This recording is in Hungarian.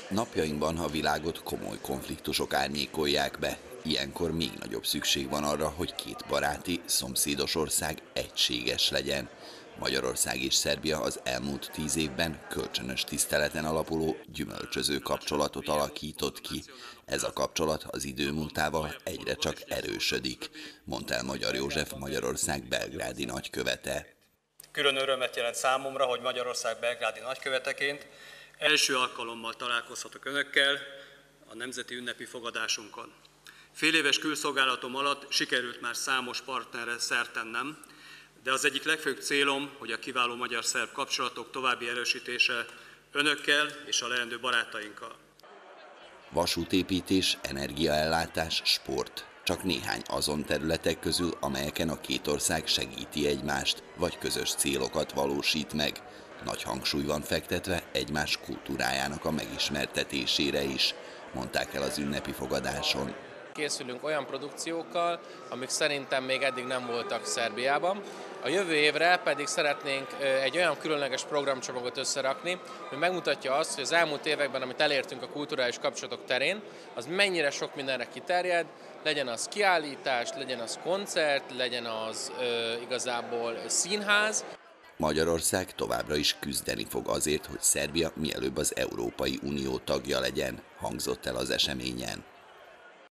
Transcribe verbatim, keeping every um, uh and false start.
Napjainkban a világot komoly konfliktusok árnyékolják be. Ilyenkor még nagyobb szükség van arra, hogy két baráti, szomszédos ország egységes legyen. Magyarország és Szerbia az elmúlt tíz évben kölcsönös tiszteleten alapuló, gyümölcsöző kapcsolatot alakított ki. Ez a kapcsolat az idő múltával egyre csak erősödik, mondta el Magyar József, Magyarország belgrádi nagykövete. Külön örömet jelent számomra, hogy Magyarország belgrádi nagyköveteként első alkalommal találkozhatok Önökkel a nemzeti ünnepi fogadásunkon. Féléves külszolgálatom alatt sikerült már számos partnerre szert tennem, de az egyik legfőbb célom, hogy a kiváló magyar-szerb kapcsolatok további erősítése Önökkel és a leendő barátainkkal. Vasútépítés, energiaellátás, sport. Csak néhány azon területek közül, amelyeken a két ország segíti egymást, vagy közös célokat valósít meg. Nagy hangsúly van fektetve egymás kultúrájának a megismertetésére is, mondták el az ünnepi fogadáson. Készülünk olyan produkciókkal, amik szerintem még eddig nem voltak Szerbiában. A jövő évre pedig szeretnénk egy olyan különleges programcsomagot összerakni, hogy megmutatja azt, hogy az elmúlt években, amit elértünk a kulturális kapcsolatok terén, az mennyire sok mindenre kiterjed, legyen az kiállítás, legyen az koncert, legyen az ö, igazából színház. Magyarország továbbra is küzdeni fog azért, hogy Szerbia mielőbb az Európai Unió tagja legyen, hangzott el az eseményen.